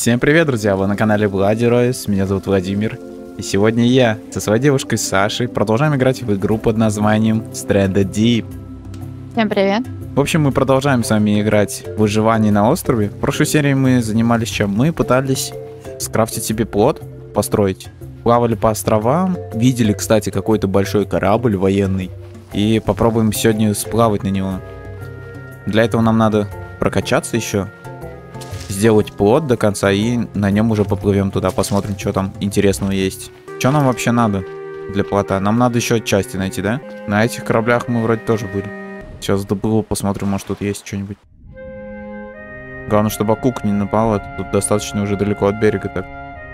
Всем привет, друзья! Вы на канале Владиройс, меня зовут Владимир. И сегодня я со своей девушкой Сашей продолжаем играть в игру под названием Stranded Deep. Всем привет. В общем, мы продолжаем с вами играть в выживание на острове. В прошлой серии мы занимались чем? Мы пытались скрафтить себе плот, построить. Плавали по островам, видели, кстати, какой-то большой корабль военный. И попробуем сегодня сплавать на него. Для этого нам надо прокачаться еще. Сделать плот до конца и на нем уже поплывем туда, посмотрим, что там интересного есть. Что нам вообще надо для плота? Нам надо еще части найти, да? На этих кораблях мы вроде тоже были. Сейчас доплыву, посмотрим, может тут есть что-нибудь. Главное, чтобы акук не напала, тут достаточно уже далеко от берега так.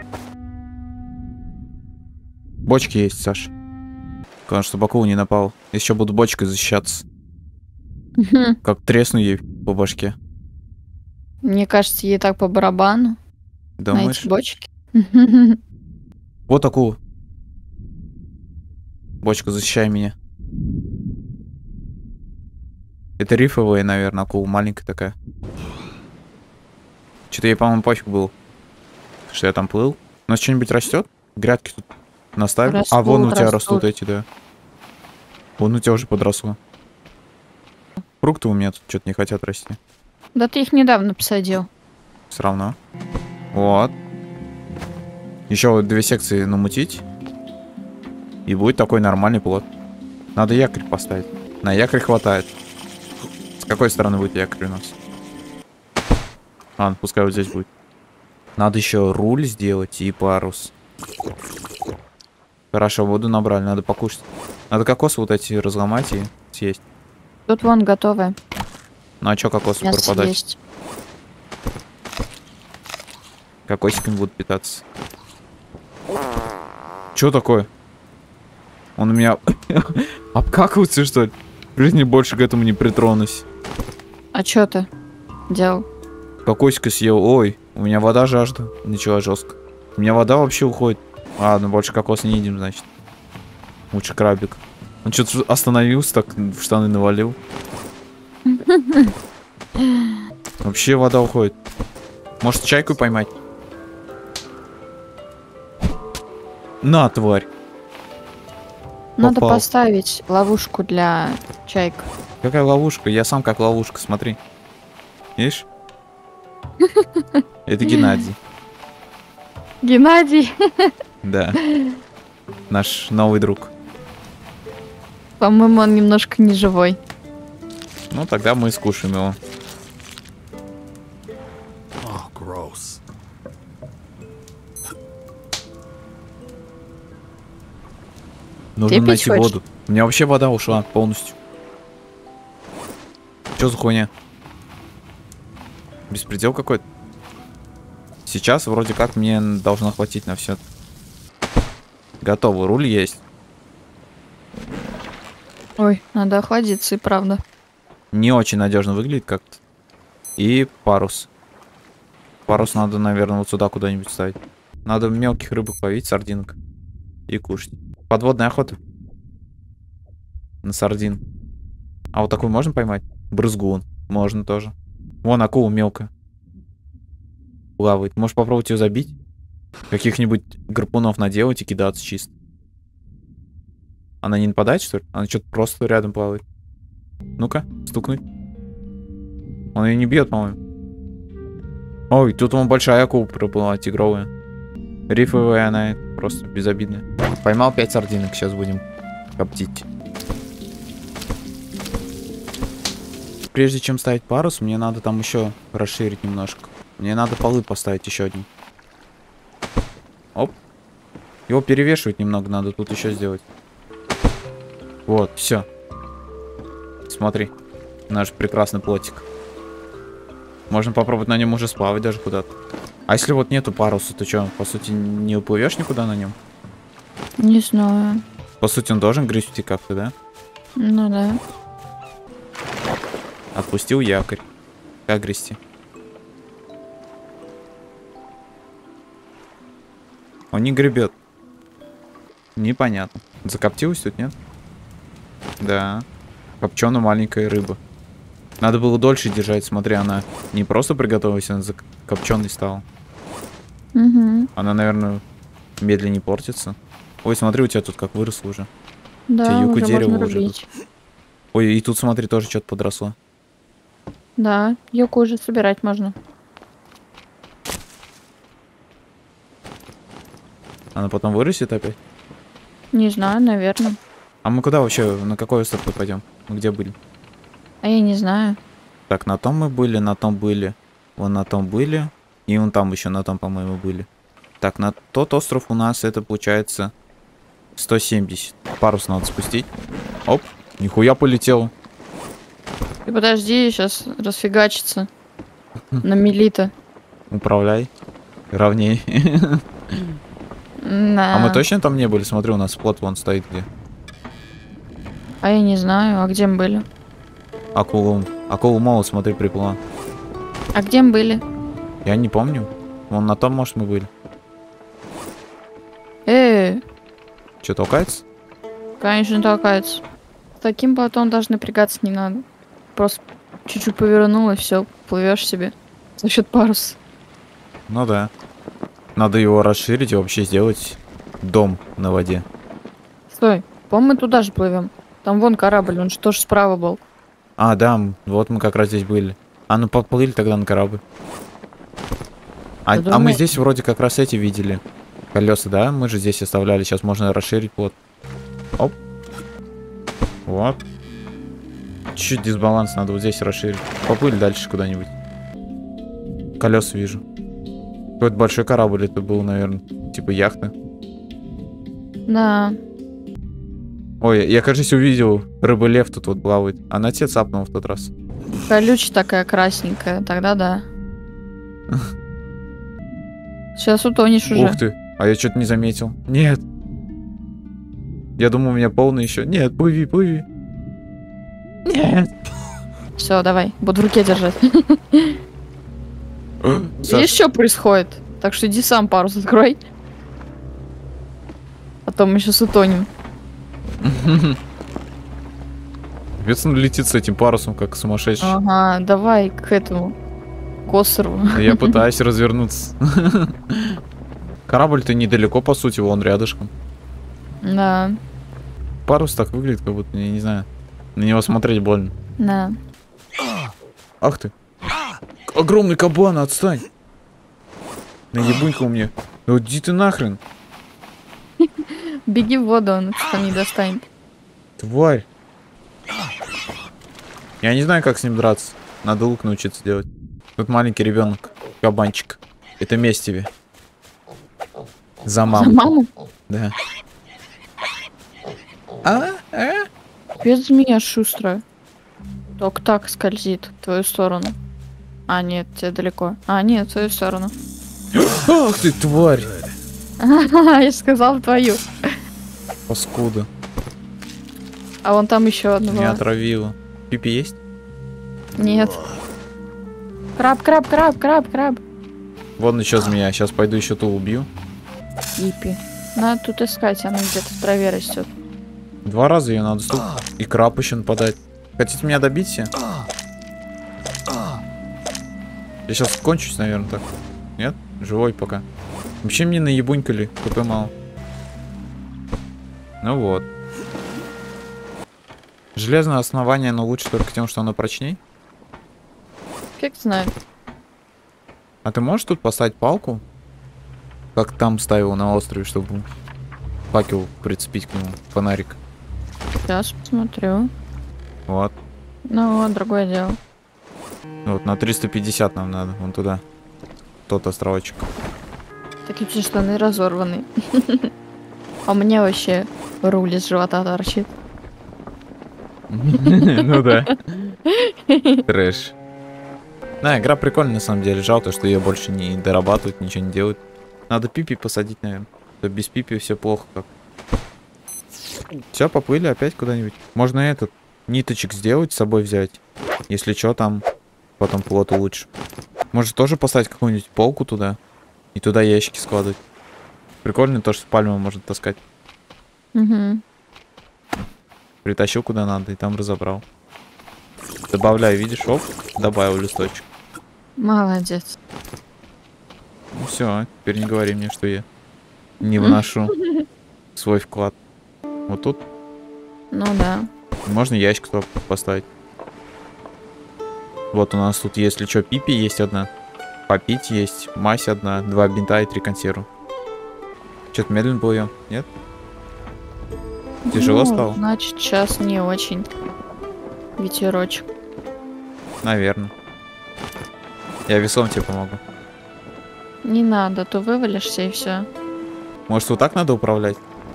Бочки есть, Саш. Главное, чтобы акул не напал. Еще буду бочкой защищаться. Как тресну ей по башке. Мне кажется, ей так по барабану. Думаешь? На эти бочки. Вот акула. Бочка, защищай меня. Это рифовая, наверное, акула. Маленькая такая. Что-то ей, по-моему, пофиг был, что я там плыл. У нас что-нибудь растет? Грядки тут наставили? Растут, А, вон у тебя растут. растут эти, да. Вон у тебя уже подросло. Фрукты у меня тут что-то не хотят расти. Да ты их недавно посадил. Все равно. Вот. Еще вот 2 секции намутить. И будет такой нормальный плот. Надо якорь поставить. На якорь хватает. С какой стороны будет якорь у нас? Ладно, пускай вот здесь будет. Надо еще руль сделать и парус. Хорошо, воду набрали, надо покушать. Надо кокосы вот эти разломать и съесть. Тут вон готовые. Ну а чё кокосы Мясо пропадать? есть. Кокосиками будут питаться. Чё такое? Он у меня обкакивается, что ли? В жизни больше к этому не притронусь. А чё ты делал? Кокосика съел. Ой, у меня вода жажда. Начала жестко. У меня вода вообще уходит. Ладно, больше кокос не едим, значит. Лучше крабик. Он что-то остановился, так в штаны навалил. Вообще вода уходит. Может, чайку поймать? На, тварь. Надо Попал. поставить ловушку для чайк. Какая ловушка? Я сам как ловушка, смотри. Видишь? Это Геннадий. Геннадий. Да. Наш новый друг. По-моему, он немножко не живой. Ну, тогда мы скушаем его. Oh, gross. Нужно Ты пить найти хочешь? воду. У меня вообще вода ушла полностью. Что за хуйня? Беспредел какой-то. Сейчас вроде как мне должно хватить на все. Готово, руль есть. Ой, надо охладиться, и правда. Не очень надежно выглядит как-то. И парус. Парус надо, наверное, вот сюда куда-нибудь ставить. Надо мелких рыбок ловить, сардинок. И кушать. Подводная охота. На сардин. А вот такой можно поймать? Брызгун. Можно тоже. Вон акула мелкая. Плавает. Можешь попробовать ее забить? Каких-нибудь гарпунов наделать и кидаться чисто. Она не нападает, что ли? Она что-то просто рядом плавает. Ну-ка, стукнуть. Он ее не бьет, по-моему. Ой, тут вон большая акула проплыла, тигровая. Рифовая она, просто безобидная. Поймал 5 сардинок, сейчас будем коптить. Прежде чем ставить парус, мне надо там еще расширить немножко. Мне надо полы поставить еще один. Оп. Его перевешивать немного надо тут еще сделать. Вот, все. Смотри, наш прекрасный плотик. Можно попробовать на нем уже сплавать даже куда-то. А если вот нету паруса, то что, по сути, не уплывешь никуда на нем? Не знаю. По сути, он должен грести как-то, да? Ну да. Отпустил якорь. Как грести? Он не гребет. Непонятно. Закоптилась тут, нет? Да. Копченая маленькая рыба. Надо было дольше держать, смотри, она не просто приготовилась, она закопченой стала. Угу. Она, наверное, медленнее портится. Ой, смотри, у тебя тут как выросло уже. Да, юг и уже дерево можно уже рубить. Ой, и тут, смотри, тоже что-то подросло. Да, юку уже собирать можно. Она потом вырастет опять? Не знаю, наверное. А мы куда вообще, на какой остров пойдем? Мы где были? А я не знаю. Так, на том мы были, на том были, вон на том были, и вон там еще на том, по-моему, были. Так, на тот остров у нас это получается 170. Парус надо спустить. Оп, нихуя полетел. Ты подожди, сейчас расфигачится. На милита. Управляй. Ровней. Да. А мы точно там не были? Смотри, у нас плот вон стоит где. А я не знаю, а где мы были? Акулу молот, смотри, приплыла. А где мы были? Я не помню. Вон на том, может, мы были. Что, толкается? Конечно, толкается. С таким потом даже напрягаться не надо. Просто чуть-чуть повернул и все, плывешь себе за счет паруса. Ну да. Надо его расширить и вообще сделать дом на воде. Стой, по-моему, мы туда же плывем. Там вон корабль, он же тоже справа был. А, да, вот мы как раз здесь были. А ну поплыли тогда на корабль. А мы думаешь? здесь вроде как раз эти видели. Колеса, да? Мы же здесь оставляли. Сейчас можно расширить плот. Оп. Вот. Чуть-чуть дисбаланс, надо вот здесь расширить. Поплыли дальше куда-нибудь. Колеса вижу. Какой-то большой корабль это был, наверное. Типа яхта. Да. Ой, я, кажется, увидел рыба-лев тут вот плавает. Она тебя цапнула в тот раз. Колючая такая красненькая, тогда да. Сейчас утонешь уже. Ух ты, а я что-то не заметил. Нет. Я думал, у меня полный еще. Нет, плыви, плыви. Нет. Все, давай, буду в руке держать. Саш, Видишь, что происходит? Так что иди сам парус открой. А то мы сейчас утонем. Вец он летит с этим парусом, как сумасшедший. Ага, давай к этому. К острову. Я пытаюсь развернуться. Корабль-то недалеко, по сути, вон рядышком. Да, Парус так выглядит, как будто, я не знаю. На него смотреть больно. да. Ах ты. Огромный кабан, отстань. Наебунька у меня. Да иди ты нахрен. Беги в воду, он что не достанет. Тварь. Я не знаю, как с ним драться. Надо лук научиться делать. Тут маленький ребенок. Кабанчик. Это месть тебе. За маму. За маму? Да. Без змея шустрая. Только так скользит в твою сторону. А, нет, тебе далеко. А, нет, в твою сторону. Ах ты, тварь. Я же сказал твою. Паскуда. А вон там еще одна Меня была. отравила. Пипи есть? Нет. Краб, краб, краб, краб, краб. Вон еще змея. Сейчас пойду еще ту убью. Ипи. Надо тут искать, она где-то в траве растет. 2 раза ее надо стукнуть. И краб еще нападать. Хотите меня добить все? Я сейчас кончусь, наверное, так. Нет? Живой пока. Вообще мне наебунькали. КП мало. Ну вот. Железное основание, но лучше только тем, что оно прочней. Как знаю. А ты можешь тут поставить палку? Как там ставил на острове, чтобы факел прицепить к нему, фонарик. Сейчас посмотрю. Вот. Ну вот, другое дело. Вот на 350 нам надо, вон туда. Тот островочек. Такие все штаны разорваны. А мне вообще руль из живота торчит. Ну да. Трэш. Да, игра прикольная на самом деле. Жалко, что ее больше не дорабатывают, ничего не делают. Надо Пипи посадить, наверное. А то без Пипи все плохо как. Все, поплыли опять куда-нибудь. Можно этот ниточек сделать, с собой взять. Если что, там потом плот улучшим. Может тоже поставить какую-нибудь полку туда. И туда ящики складывать. Прикольно то, что пальму можно таскать. Угу. Притащил куда надо и там разобрал. Добавляю, видишь, оп, добавил листочек. Молодец. все, теперь не говори мне, что я не вношу свой вклад. Вот тут Ну да. можно ящик туда поставить. Вот у нас тут, если что, пипи есть одна. Попить есть, мазь одна, 2 бинта и 3 консервы. Что-то медленно плывем, нет? Тяжело стало? Значит, сейчас не очень. Ветерочек. Наверное. Я весом тебе помогу. Не надо, то вывалишься и все. Может, вот так надо управлять?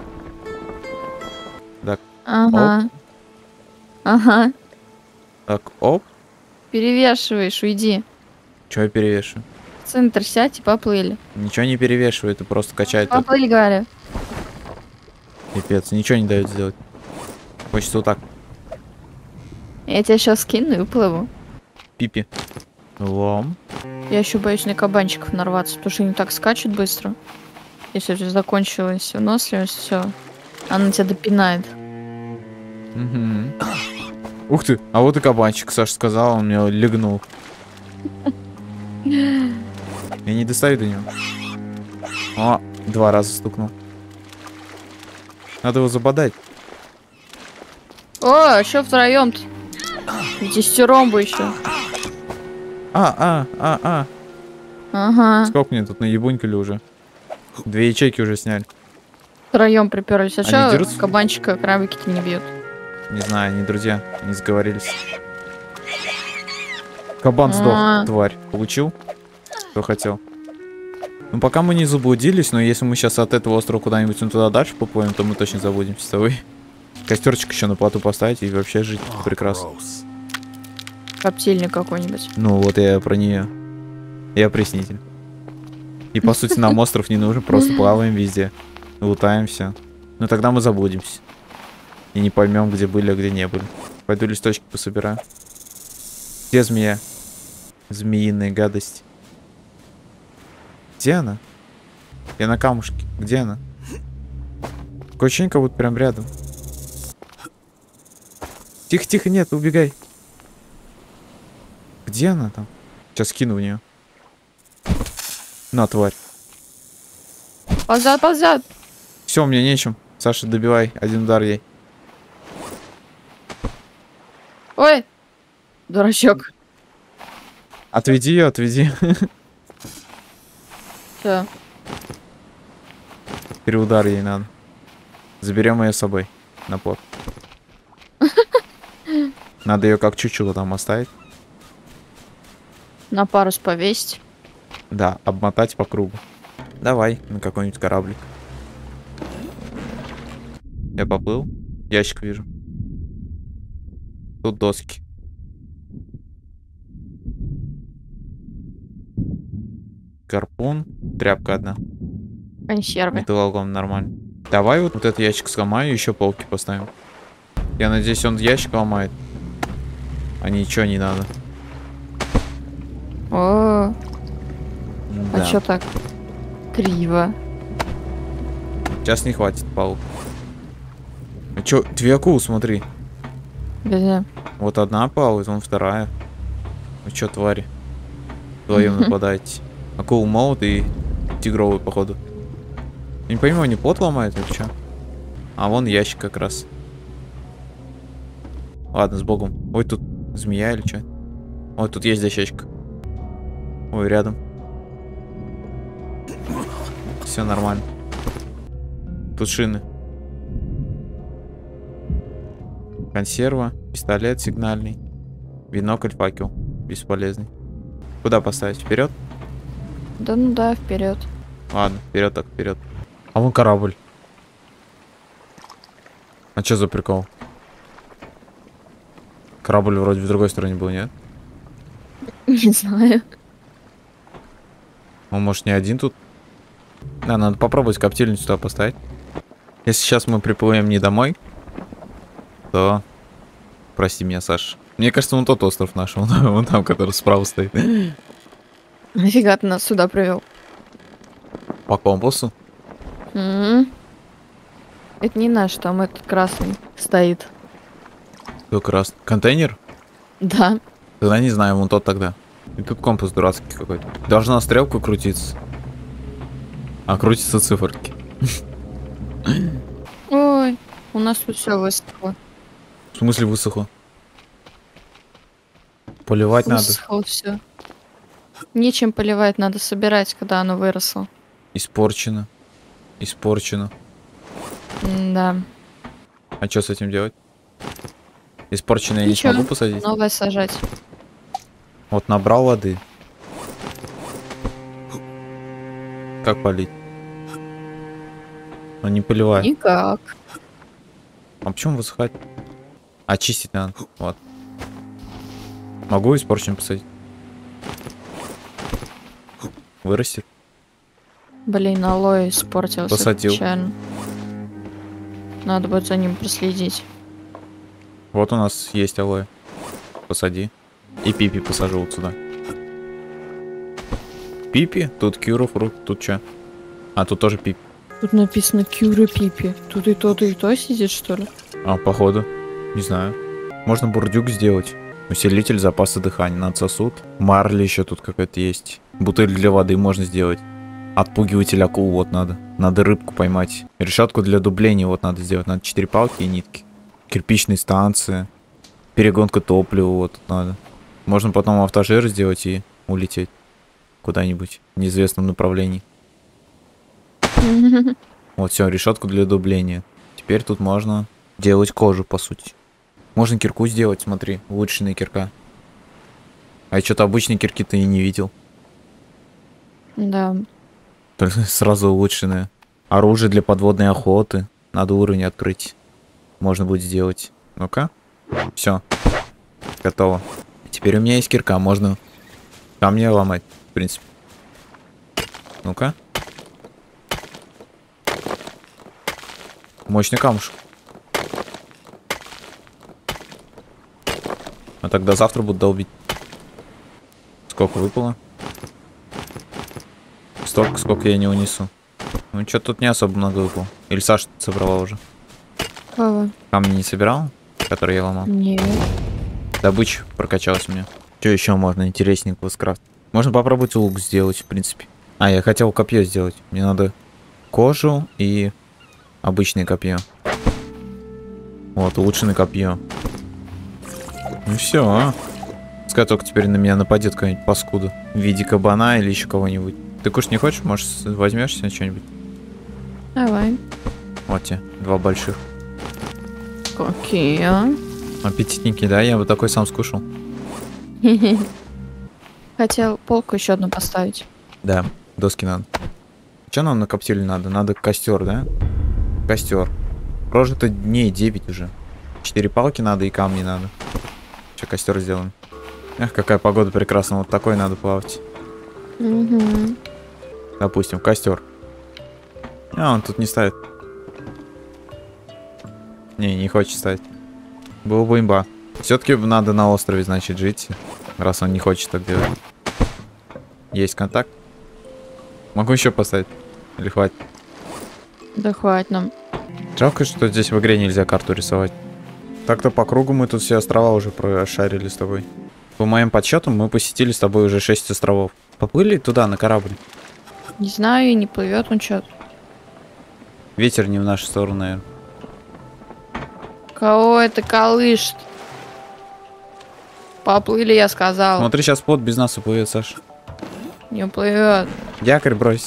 Так, Ага. Ага. так, оп. Перевешиваешь, уйди. Че я перевешиваю? В центр сядь и поплыли. Ничего не перевешиваю, это просто качает. Так, Поплыли, говорю. пипец, ничего не дает сделать. Хочется вот так. Я тебя сейчас скину и уплыву. Пипи. Лом. Я еще боюсь на кабанчиков нарваться, потому что они так скачут быстро. Если уже закончилась выносливость, все. Она тебя допинает. Мгм. Ух ты, а вот и кабанчик, Саша сказал, он меня легнул. Я не достаю до него. О, 2 раза стукнул. Надо его забодать. О, что втроем-то? Десятером бы еще. А. Ага. Сколько мне тут наебунькали уже? 2 ячейки уже сняли. Втроем приперлись. А Они что дерутся? кабанчика крабики-то не бьют? Не знаю, они друзья, не сговорились. Кабан сдох, А. тварь. Получил? Что хотел? Ну, пока мы не заблудились, но если мы сейчас от этого острова куда-нибудь туда дальше поплывем, то мы точно забудемся с тобой. Костерчик еще на плоту поставить и вообще жить Oh, прекрасно. gross. Коптильник какой-нибудь. Ну, вот я про нее. Я приснитель. И по сути нам остров не нужен, просто плаваем везде. Лутаем все. Но тогда мы заблудимся. И не поймем, где были, а где не были. Пойду листочки пособираю. Где змея? Змеиная гадость. Где она? Я на камушке. Где она? Такое ощущение, как будто прям рядом. Тихо, тихо, нет, убегай. Где она там? Сейчас кину в нее. На, тварь. Ползят. Все, у меня нечем. Саша, добивай. 1 удар ей. Ой, дурачок. Отведи ее, отведи. Все. Переудар ей надо. Заберем ее с собой на плот. Надо ее как чучело там оставить. На парус повесить. Да, обмотать по кругу. Давай на какой-нибудь кораблик. Я поплыл. Ящик вижу. Тут доски. Гарпун. Тряпка одна. Консервы. Металлолом нормально. Давай вот этот ящик сломаю, еще полки поставим. Я надеюсь, он ящик ломает. А ничего не надо. О, а Да. чё так криво? Сейчас не хватит палок. А чё, 2 акулы, смотри. Где? Вот одна плавает, вон вторая. Вы чё, твари? Вдвоем нападаете. Акул молот и тигровый, походу. Я не понимаю, они плот ломают или чё? А вон ящик как раз. Ладно, с богом. Ой, тут змея или чё? Ой, тут есть дощечка. Ой, рядом. Все нормально. Тут шины. Консерва, пистолет сигнальный, бинокль, факел. Бесполезный. Куда поставить? Вперед? Да ну да, вперед. Ладно, вперед так вперед. А вон корабль. А что за прикол? Корабль вроде в другой стороне был, нет? Не знаю. Он может не один тут? Да, надо попробовать коптильницу туда поставить. Если сейчас мы приплывем не домой, то... Прости меня, Саша. Мне кажется, вон тот остров наш, вон там, который справа стоит. Нафига ты нас сюда привел? По компасу. Это не наш, там этот красный стоит. Как раз. Контейнер? Да. Тогда не знаю, вон тот тогда. И тут компас дурацкий какой-то. Должна стрелка крутиться. А крутятся циферки. Ой, у нас тут все высохло. В смысле высохло? Поливать надо. Высохло все. Нечем поливать, надо собирать, когда оно выросло. Испорчено. Испорчено. Да. А что с этим делать? Испорченное я не Ничего, смогу посадить? новое сажать. Вот набрал воды. Как полить? Ну не поливай. Никак. А почему высыхать? Очистить надо. Вот. Могу испорченным посадить? Вырастет? Блин, алоэ испортился. Посадил. Печально. Надо будет за ним проследить. Вот у нас есть алоэ. Посади. И пипи посажу вот сюда. Пипи? Тут кюра, фрукт, тут что? А, тут тоже пипи. Тут написано Кюра Пипи. Тут и то сидит, что ли? А, походу. Не знаю. Можно бурдюк сделать. Усилитель запаса дыхания. Надо сосуд. Марли еще тут какая-то есть. Бутыль для воды можно сделать. Отпугиватель акул вот надо. Надо рыбку поймать. Решетку для дубления вот надо сделать. Надо 4 палки и нитки. Кирпичные станции. Перегонка топлива вот тут надо. Можно потом автожир сделать и улететь куда-нибудь в неизвестном направлении. Вот все, решетку для дубления. Теперь тут можно делать кожу, по сути. Можно кирку сделать, смотри, улучшенная кирка. А я что-то обычной кирки-то и не видел. Да. Только сразу улучшенная. Оружие для подводной охоты. Надо уровень открыть. Можно будет сделать. Ну-ка. Все. Готово. Теперь у меня есть кирка, можно камни ломать, в принципе. Ну-ка. Мощный камушек. А тогда завтра буду долбить. Сколько выпало? Столько, сколько я не унесу. Ну, что тут не особо много выпало. Или Саша собрала уже? Кого? Камни не собирал, которые я ломал? Нет. Добыча прокачалась у меня. Что еще можно интересненького скрафтить? Можно попробовать лук сделать, в принципе. А, я хотел копье сделать. Мне надо кожу и обычное копье. Вот, улучшенное копье. Ну все. Пускай только теперь на меня нападет какая-нибудь паскуда. В виде кабана или еще кого-нибудь. Ты кушать не хочешь? Может, возьмешься что-нибудь? Давай. Вот тебе, 2 больших. Какие? Аппетитненькие, да? Я бы такой сам скушал. Хотел полку еще одну поставить. Да, доски надо. Что нам на коптиле надо? Надо костер, да? Костер. Прожито дней 9 уже. 4 палки надо и камни надо. Че, костер сделаем? Эх, какая погода прекрасная. Вот такой надо плавать. Угу. Допустим, костер. А, он тут не ставит. Не хочет ставить. Было бы имба. Все-таки надо на острове, значит, жить. Раз он не хочет так делать. Есть контакт. Могу еще поставить? Или хватит? Да хватит нам. Жалко, что здесь в игре нельзя карту рисовать. Так-то по кругу мы тут все острова уже прошарили с тобой. По моим подсчетам, мы посетили с тобой уже 6 островов. Поплыли туда на корабль. Не знаю, и не плывет он что-то. Ветер не в нашу сторону, наверное. Кого это колышет? Поплыли, я сказал. Смотри, сейчас плот без нас уплывет, Саша. Не плывет. Якорь брось.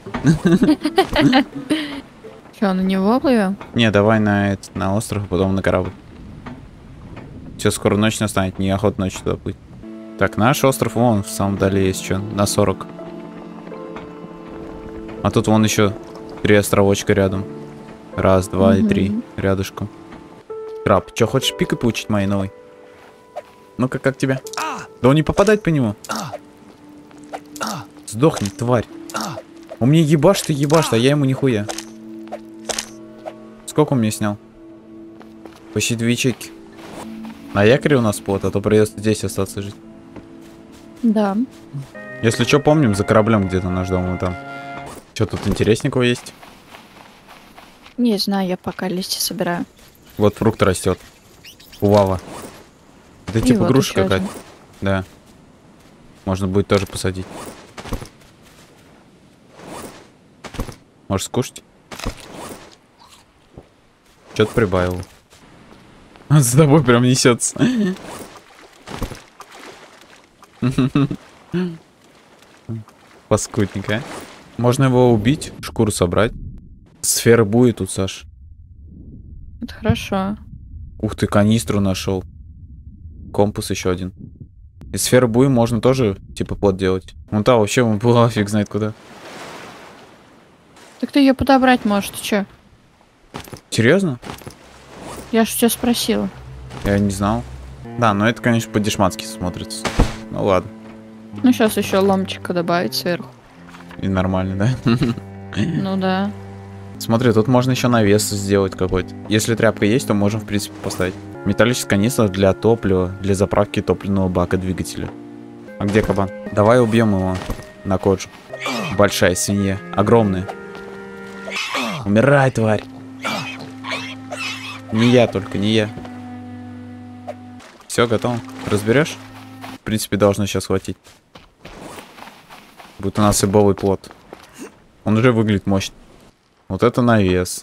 Че, на него плывем? Не, давай на остров, потом на корабль. Все, скоро ночь настанет, неохота ночью туда плыть. Так, наш остров вон в самом дале есть что, на 40. А тут вон еще 3 островочка рядом. Раз, два и 3 рядышком. Краб, что, хочешь пикой получить моей новой? Ну-ка, как тебя? Да он не попадать по нему. Сдохни, тварь. У меня ебашь ты, а я ему нихуя. Сколько он мне снял? Почти 2 ячейки. На якоре у нас плот, а то придется здесь остаться жить. Да. Если что, помним, за кораблем где-то наш дом, вот там. Что тут интересненького есть? Не знаю, я пока листья собираю. Вот фрукт растет. Увава. Это И типа вот груша еще какая-то. один. Да. Можно будет тоже посадить. Можешь скушать? Что-то прибавил. Он с тобой прям несется. Паскудник, а? Можно его убить, шкуру собрать. Сфера будет тут, Саш. Это хорошо. Ух ты, канистру нашел. Компас еще один. Из сферы буи можно тоже, типа, плод делать. Вон та вообще, он была фиг знает куда. Так ты ее подобрать можешь, ты чё? Серьезно? Я ж у тебя спросила. Я не знал. Да, но это, конечно, по-дешмански смотрится. Ну ладно. Ну, сейчас еще ломчика добавить сверху. И нормально, да? Ну да. Смотри, тут можно еще навес сделать какой-то. Если тряпка есть, то можем, в принципе, поставить. Металлическая канистра для топлива, для заправки топливного бака двигателя. А где кабан? Давай убьем его на коджу. Большая свинья. Огромная. Умирай, тварь. Не я только, не я. Все, готово. Разберешь? В принципе, должно сейчас хватить. Будет у нас ибовый плод. Он уже выглядит мощно. Вот это навес.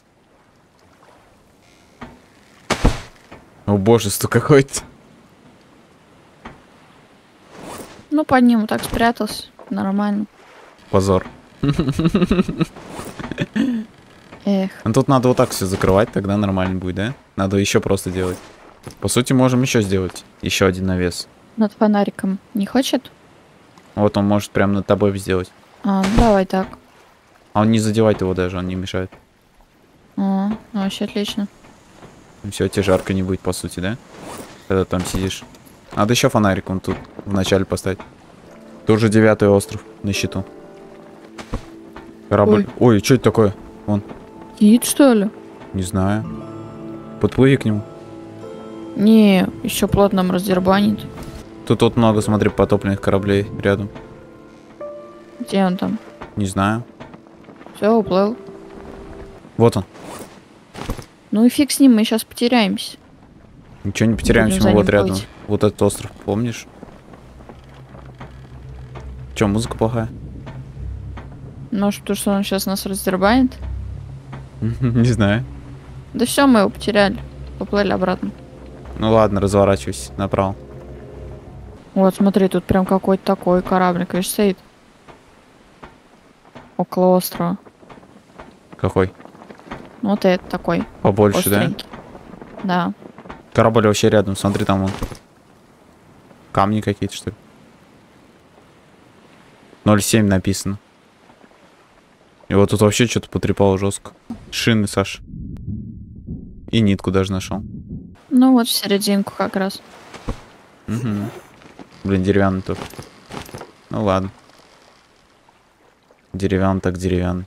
О боже, какой-то. Ну, под ним вот так спрятался. Нормально. Позор. Эх. Ну тут надо вот так все закрывать, тогда нормально будет, да? Надо еще просто делать. По сути, можем еще сделать. Еще один навес. Над фонариком не хочет? Вот он может прям над тобой сделать. А, ну давай так. А он не задевает его даже, он не мешает. А, ну, вообще отлично. Все, тебе жарко не будет, по сути, да? Когда там сидишь. Надо еще фонарик вон тут в начале поставить. Тоже 9-й остров на счету. Корабль. Ой, что это такое? Вон. Кит, что ли? Не знаю. Подплыви к нему. Не, еще плот нам раздербанит. Тут вот много, смотри, потопленных кораблей рядом. Где он там? Не знаю. Все, уплыл. Вот он. Ну и фиг с ним, мы сейчас потеряемся. Ничего не потеряемся, Будем мы за вот ним рядом. плыть. Вот этот остров, помнишь? Че, музыка плохая? Может, потому что он сейчас нас раздербанит? Не знаю. Да все, мы его потеряли. Поплыли обратно. Ну ладно, разворачивайся направо. Вот, смотри, тут прям какой-то такой кораблик, видишь, стоит. Около острова. Какой? Вот этот такой. Побольше, да? Остренький. Да. Корабль вообще рядом, смотри, там вон. Камни какие-то, что ли? 0,7 написано. И вот тут вообще что-то потрепало жестко. Шины, Саш. И нитку даже нашел. Ну вот в серединку как раз. Угу. Блин, деревянный только. Ну ладно. Деревянный так деревянный.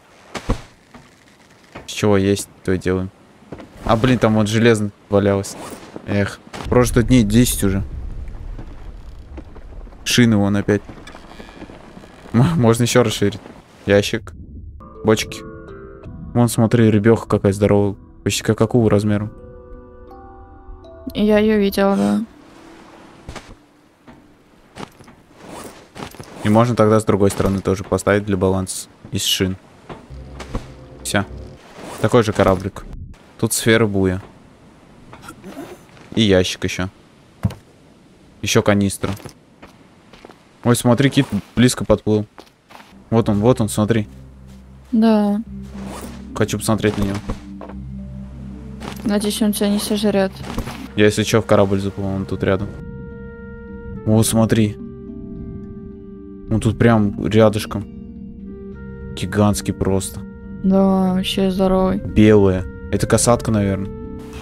С чего есть, то и делаем. А блин, там вот железно валялось. Эх, прожито дней 10 уже. Шины вон опять. Можно еще расширить. Ящик. Бочки. Вон, смотри, рыбеха какая здоровая. Почти как акула размером. Я ее видела, да. И можно тогда с другой стороны тоже поставить для баланса. Из шин. Все. Такой же кораблик. Тут сфера буя. И ящик еще. Еще канистра. Ой, смотри, кит близко подплыл. Вот он, смотри. Да. Хочу посмотреть на него. Надеюсь, он тебя не сожрет. Я, если что, в корабль заплыл, он тут рядом. О, смотри. Он тут прям рядышком. Гигантский просто. Да, вообще здоровый. Белая. Это касатка, наверное.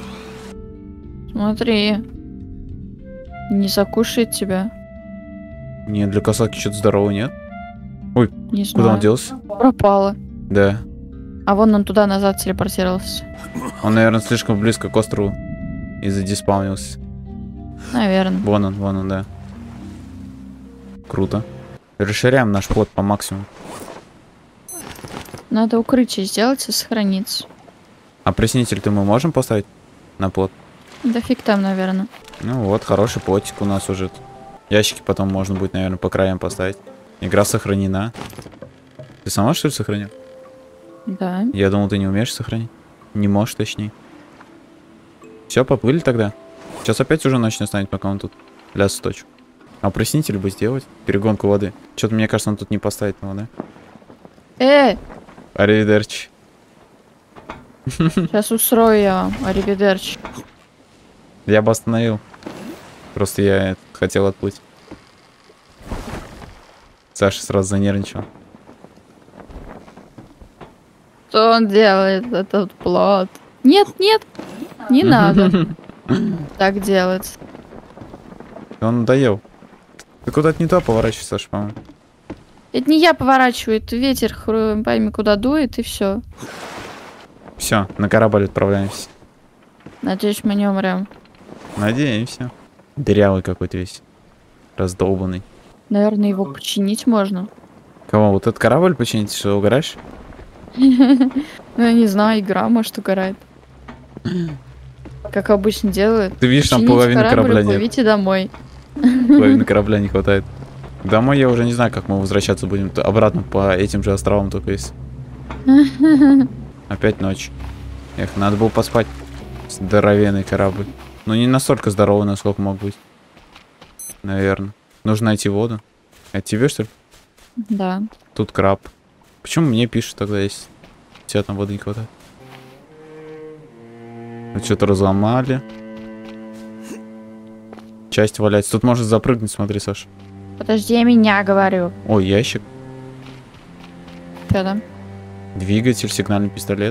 Смотри. Не закушает тебя. Нет, для касатки что-то здорового нет. Ой, Не куда знаю. он делся? Пропало. Да. А вон он туда назад телепортировался. Он, наверное, слишком близко к острову и задиспаунился. Наверное. Вон он, да. Круто. Расширяем наш плод по максимуму. Надо укрытие сделать и сохраниться. Опреснитель-то мы можем поставить на плод? Да фиг там, наверное. Ну вот, хороший плотик у нас уже. Ящики потом можно будет, наверное, по краям поставить. Игра сохранена. Ты сама, что ли, сохранил? Да. Я думал, ты не умеешь сохранить. Не можешь, точнее. Все, поплыли тогда. Сейчас опять уже ночь настанет, пока он тут ляс точку. А проснитель бы сделать. Перегонку воды. Что-то, мне кажется, он тут не поставит его, да? Аривидерчи. Сейчас устрою я вам. Аривидерчи. Я бы остановил. Просто я хотел отплыть. Саша сразу занервничал. Что он делает, этот плод? Нет, нет, не надо так делать. Он надоел. Ты куда-то не туда поворачиваешь, Саша, по-моему. Это не я поворачиваю, это ветер, пойми, куда дует, и все. Все, на корабль отправляемся. Надеюсь, мы не умрем. Надеемся. Дырявый какой-то весь. Раздолбанный. Наверное, его починить можно. Кого? Вот этот корабль починить, что угораешь? Ну, я не знаю, игра, может, угорает. Как обычно делают. Ты видишь, там Почините половины корабль, корабля нет. уплывите домой. Половины корабля не хватает. Домой я уже не знаю, как мы возвращаться будем. Обратно по этим же островам только есть. Опять ночь. Эх, надо было поспать. Здоровенный корабль. Но не настолько здоровый, насколько мог быть. Наверное. Нужно найти воду. Это тебе, что ли? Да. Тут краб. Почему мне пишут тогда, если у тебя там воды не хватает? Ну, что-то разломали. Часть валяется. Тут можно запрыгнуть, смотри, Саша. Подожди, я меня говорю. Ой, ящик. Что там? Двигатель, сигнальный пистолет.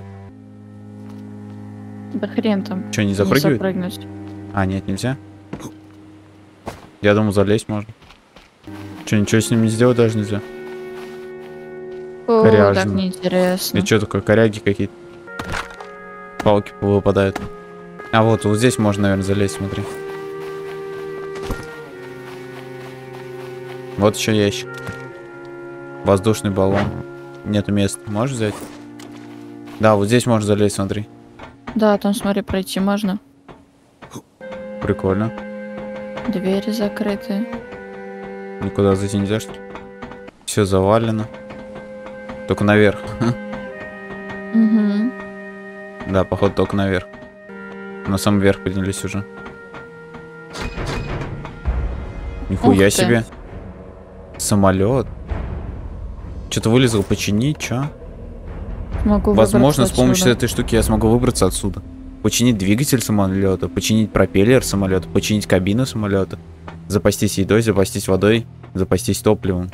Да хрен там. Что, не запрыгивает? запрыгнуть. А, нет, нельзя. Я думаю, залезть можно. Что, ничего с ним не сделать даже нельзя? О, Коряжно. так неинтересно. И что такое, коряги какие-то? Палки выпадают. А вот здесь можно, наверное, залезть, смотри. Вот еще ящик. Воздушный баллон. Нету места. Можешь взять? Да, вот здесь можно залезть, смотри. Да, там, смотри, пройти можно. Прикольно. Двери закрыты. Никуда зайти нельзя, что ли? Все завалено. Только наверх. Угу. Да, походу только наверх. На самый верх поднялись уже. Нихуя Ух ты. себе. Самолет. Что-то вылезал починить, чё? Могу Возможно, с выбраться помощью отсюда. этой штуки я смогу выбраться отсюда. Починить двигатель самолета, починить пропеллер самолета, починить кабину самолета, запастись едой, запастись водой, запастись топливом.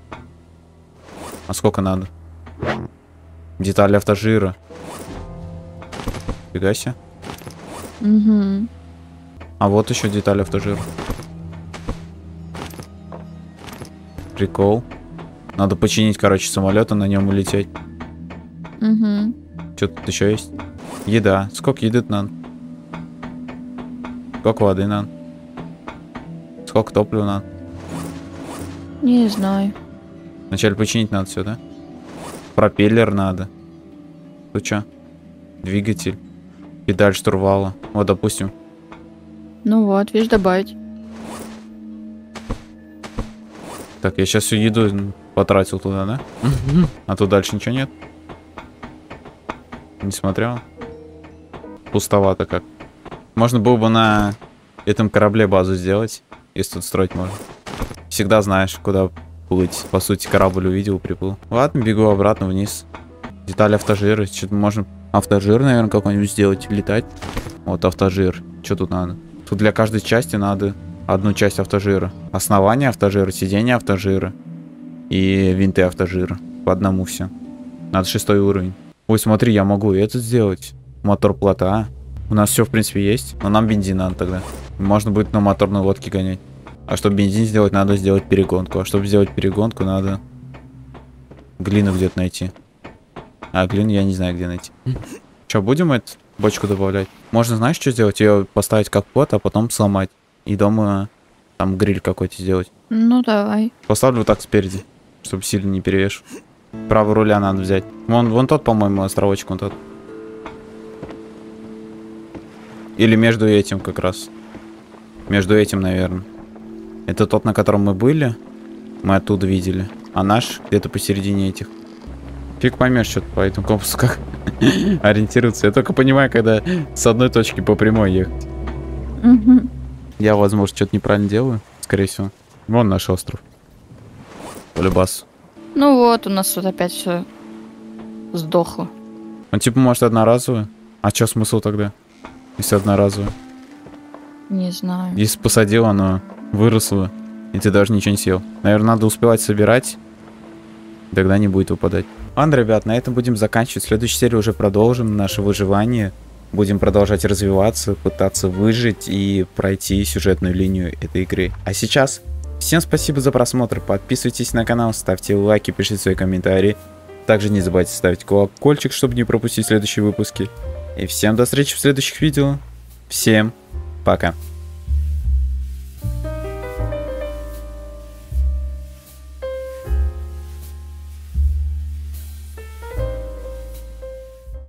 А сколько надо? Детали автожира. Фига себе. Угу. А вот еще детали автожира. Прикол. Надо починить, короче, самолет и на нем улететь. Угу. Что тут еще есть? Еда. Сколько еды надо? Сколько воды надо? Сколько топлива надо? Не знаю. Вначале починить надо все, да? Пропеллер надо. Тут что? Двигатель. Педаль штурвала. Вот, допустим. Ну вот, видишь, добавить. Так, я сейчас всю еду потратил туда, да? А тут дальше ничего нет? Не смотрел? Пустовато как. Можно было бы на этом корабле базу сделать, если тут строить можно. Всегда знаешь, куда плыть. По сути, корабль увидел, приплыл. Ладно, бегу обратно вниз. Детали автожира. Что-то можно автожир, наверное, какой-нибудь сделать. Летать. Вот автожир. Что тут надо? Тут для каждой части надо одну часть автожира. Основание автожира, сиденье автожира и винты автожира. По одному все. Надо 6-й уровень. Ой, смотри, я могу это сделать. Мотор плота. У нас все, в принципе, есть. Но нам бензин надо тогда. Можно будет на моторной лодке гонять. А чтобы бензин сделать, надо сделать перегонку. А чтобы сделать перегонку, надо глину где-то найти. А глину я не знаю, где найти. Че, будем эту бочку добавлять? Можно, знаешь, что сделать? Ее поставить как плот, а потом сломать. И дома там гриль какой-то сделать. Ну, давай. Поставлю вот так спереди, чтобы сильно не перевешивать. Правый руля надо взять. Вон тот, по-моему, островочек, вон тот. Или между этим как раз. Между этим, наверное. Это тот, на котором мы были. Мы оттуда видели. А наш где-то посередине этих. Фиг поймешь что-то по этому компасу, как ориентироваться. Я только понимаю, когда с одной точки по прямой ехать. Мгм. Я, возможно, что-то неправильно делаю, скорее всего. Вон наш остров. Полюбас. Ну вот, у нас тут опять все сдохло. Он типа, может, одноразовый? А чё смысл тогда? Если одноразовый? Не знаю. Если посадил, оно выросло, и ты даже ничего не съел. Наверное, надо успевать собирать, тогда не будет выпадать. Ладно, ребят, на этом будем заканчивать. В следующей серии уже продолжим наше выживание. Будем продолжать развиваться, пытаться выжить и пройти сюжетную линию этой игры. А сейчас всем спасибо за просмотр. Подписывайтесь на канал, ставьте лайки, пишите свои комментарии. Также не забывайте ставить колокольчик, чтобы не пропустить следующие выпуски. И всем до встречи в следующих видео. Всем пока.